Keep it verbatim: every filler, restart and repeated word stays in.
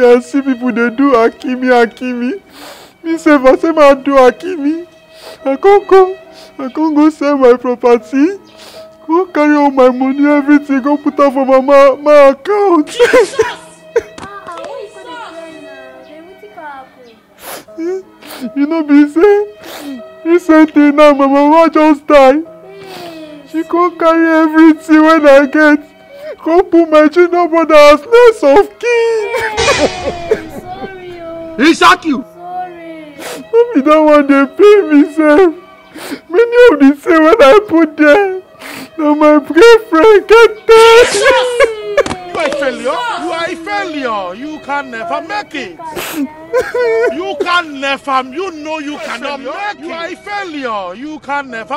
I see people they do Hakimi, Hakimi. Me say if I say I do Hakimi, I can't go. I can't go sell my property. Go carry all my money, everything. Go put up for my my, my account. Jesus! Ah, what you gonna do now? Then what can happen? You know, be say recently now my mama just die. Yes. She can't carry everything when I get. Go put my junior brother as next of kin. Yes. Sorry, oh. He shock you. Sorry. Maybe that one they pay me, sir. Many of the say when I put there, now my girlfriend get there. You are a failure. You are a failure. You can never make it. You can never. You know you cannot make it. You are a failure. You can never.